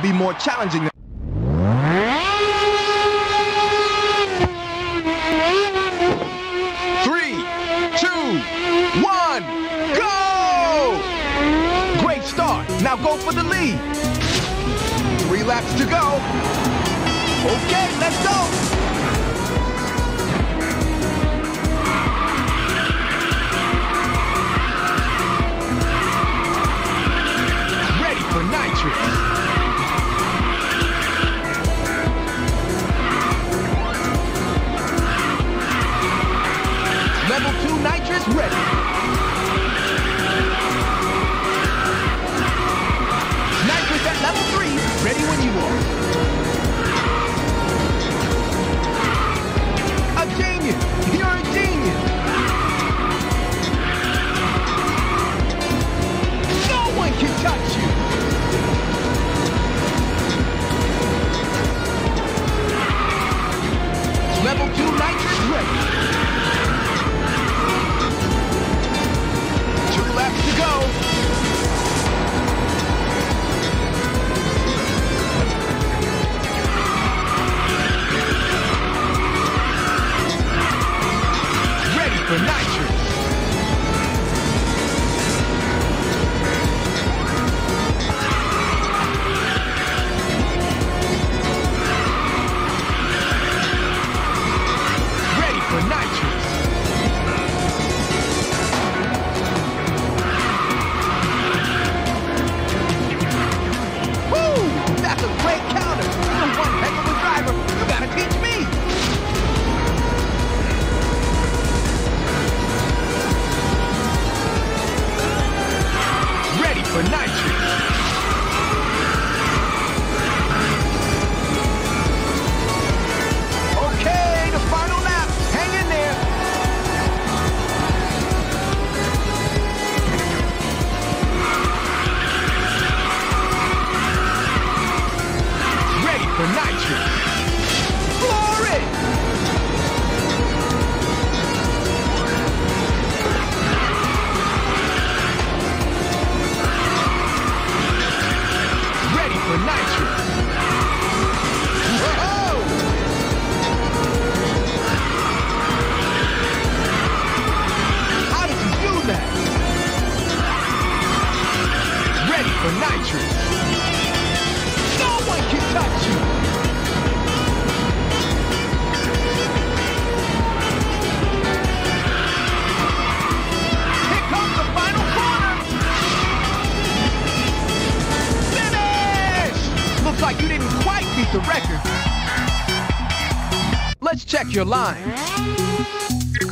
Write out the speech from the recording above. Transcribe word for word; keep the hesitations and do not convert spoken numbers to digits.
be more challenging. Three, two, one, go! Great start. Now go for the lead. Three laps to go. Okay, let's go. Ready for nitrous. Level two nitrous ready. Nitrous at level three, ready when you are. A genius! You're a genius! No one can touch you! Level two nitrous ready. Two laps to go. Ready for nitrous. Ready for nitrous. That's a great counter. You're one heck of a driver. You gotta teach me. Ready for nitrous. Okay, the final lap. Hang in there. Ready for nitrous. Floor it! Ready for nitrous. Whoa! How did you do that? Ready for nitrous. No one can touch you! Here comes the final corner! Finish! Looks like you didn't quite beat the record. Let's check your line.